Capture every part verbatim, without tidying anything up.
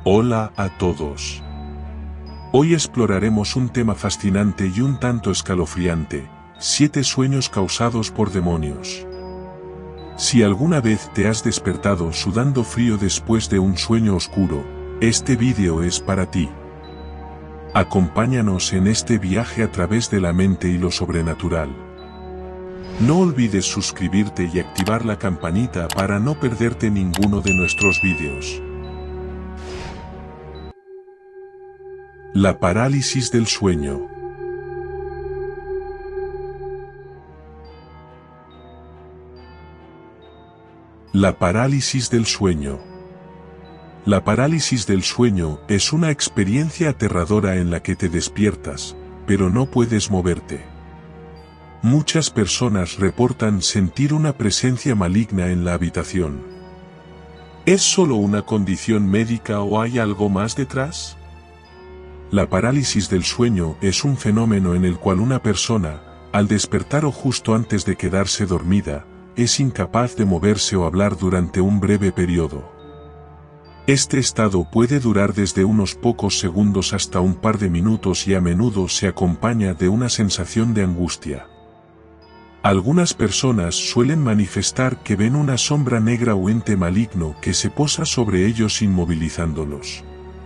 Hola a todos. Hoy exploraremos un tema fascinante y un tanto escalofriante: siete sueños causados por demonios. Si alguna vez te has despertado sudando frío después de un sueño oscuro, este vídeo es para ti. Acompáñanos en este viaje a través de la mente y lo sobrenatural. No olvides suscribirte y activar la campanita para no perderte ninguno de nuestros vídeos. La parálisis del sueño. La parálisis del sueño. La parálisis del sueño es una experiencia aterradora en la que te despiertas, pero no puedes moverte. Muchas personas reportan sentir una presencia maligna en la habitación. ¿Es solo una condición médica o hay algo más detrás? La parálisis del sueño es un fenómeno en el cual una persona, al despertar o justo antes de quedarse dormida, es incapaz de moverse o hablar durante un breve periodo. Este estado puede durar desde unos pocos segundos hasta un par de minutos y a menudo se acompaña de una sensación de angustia. Algunas personas suelen manifestar que ven una sombra negra o ente maligno que se posa sobre ellos inmovilizándolos.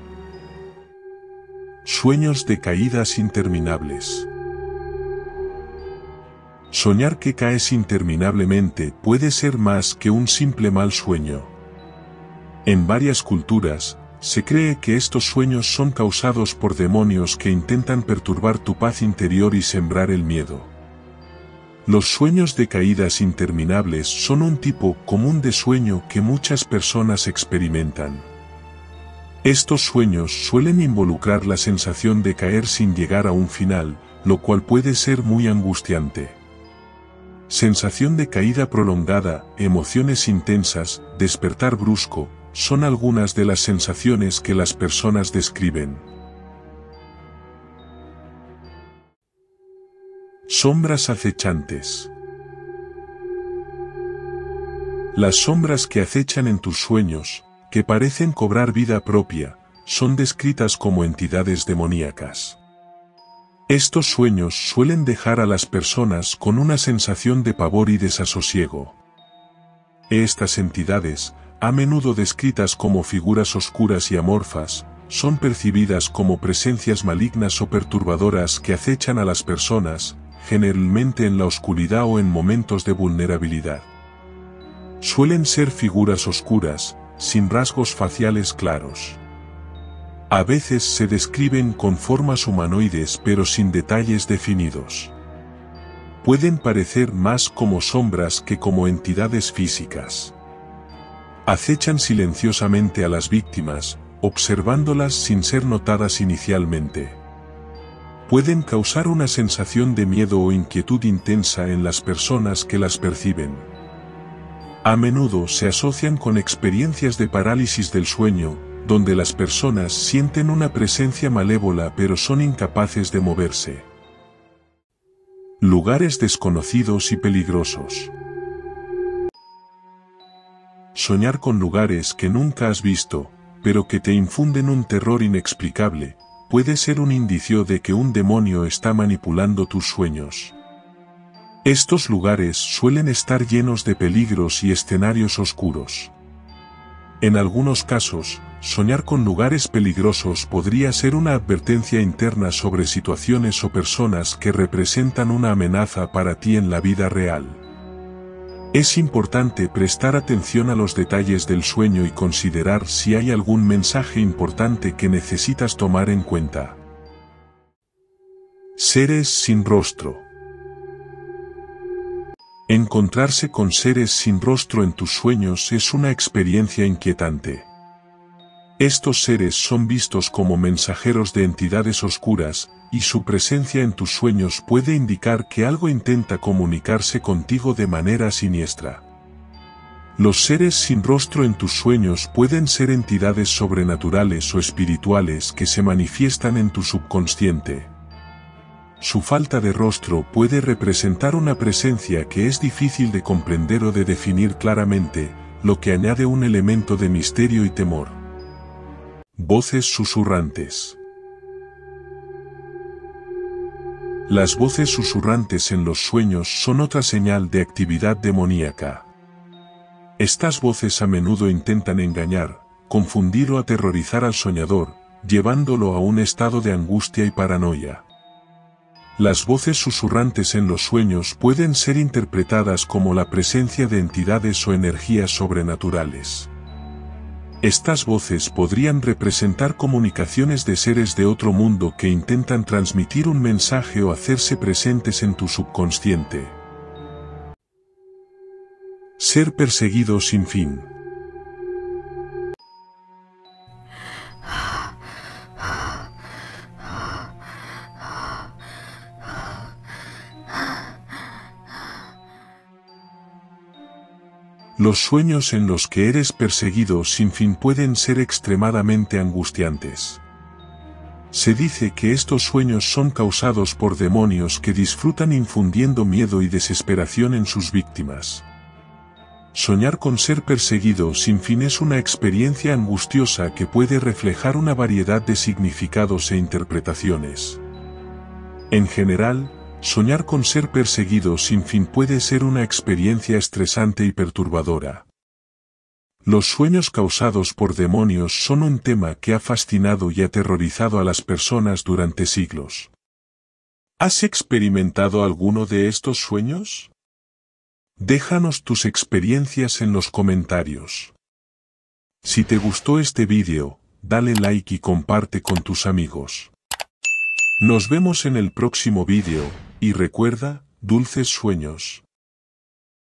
Sueños de caídas interminables. Soñar que caes interminablemente puede ser más que un simple mal sueño. En varias culturas, se cree que estos sueños son causados por demonios que intentan perturbar tu paz interior y sembrar el miedo. Los sueños de caídas interminables son un tipo común de sueño que muchas personas experimentan. Estos sueños suelen involucrar la sensación de caer sin llegar a un final, lo cual puede ser muy angustiante. Sensación de caída prolongada, emociones intensas, despertar brusco, son algunas de las sensaciones que las personas describen. Sombras acechantes. Las sombras que acechan en tus sueños, que parecen cobrar vida propia, son descritas como entidades demoníacas. Estos sueños suelen dejar a las personas con una sensación de pavor y desasosiego. Estas entidades, a menudo descritas como figuras oscuras y amorfas, son percibidas como presencias malignas o perturbadoras que acechan a las personas, generalmente en la oscuridad o en momentos de vulnerabilidad. Suelen ser figuras oscuras, sin rasgos faciales claros. A veces se describen con formas humanoides pero sin detalles definidos. Pueden parecer más como sombras que como entidades físicas. Acechan silenciosamente a las víctimas, observándolas sin ser notadas inicialmente. Pueden causar una sensación de miedo o inquietud intensa en las personas que las perciben. A menudo se asocian con experiencias de parálisis del sueño, donde las personas sienten una presencia malévola pero son incapaces de moverse. Lugares desconocidos y peligrosos. Soñar con lugares que nunca has visto, pero que te infunden un terror inexplicable, puede ser un indicio de que un demonio está manipulando tus sueños. Estos lugares suelen estar llenos de peligros y escenarios oscuros. En algunos casos, soñar con lugares peligrosos podría ser una advertencia interna sobre situaciones o personas que representan una amenaza para ti en la vida real. Es importante prestar atención a los detalles del sueño y considerar si hay algún mensaje importante que necesitas tomar en cuenta. Seres sin rostro. Encontrarse con seres sin rostro en tus sueños es una experiencia inquietante. Estos seres son vistos como mensajeros de entidades oscuras, y su presencia en tus sueños puede indicar que algo intenta comunicarse contigo de manera siniestra. Los seres sin rostro en tus sueños pueden ser entidades sobrenaturales o espirituales que se manifiestan en tu subconsciente. Su falta de rostro puede representar una presencia que es difícil de comprender o de definir claramente, lo que añade un elemento de misterio y temor. Voces susurrantes. Las voces susurrantes en los sueños son otra señal de actividad demoníaca. Estas voces a menudo intentan engañar, confundir o aterrorizar al soñador, llevándolo a un estado de angustia y paranoia. Las voces susurrantes en los sueños pueden ser interpretadas como la presencia de entidades o energías sobrenaturales. Estas voces podrían representar comunicaciones de seres de otro mundo que intentan transmitir un mensaje o hacerse presentes en tu subconsciente. Ser perseguido sin fin. Los sueños en los que eres perseguido sin fin pueden ser extremadamente angustiantes. Se dice que estos sueños son causados por demonios que disfrutan infundiendo miedo y desesperación en sus víctimas. Soñar con ser perseguido sin fin es una experiencia angustiosa que puede reflejar una variedad de significados e interpretaciones. En general, soñar con ser perseguido sin fin puede ser una experiencia estresante y perturbadora. Los sueños causados por demonios son un tema que ha fascinado y aterrorizado a las personas durante siglos. ¿Has experimentado alguno de estos sueños? Déjanos tus experiencias en los comentarios. Si te gustó este vídeo, dale like y comparte con tus amigos. Nos vemos en el próximo vídeo, y recuerda, dulces sueños.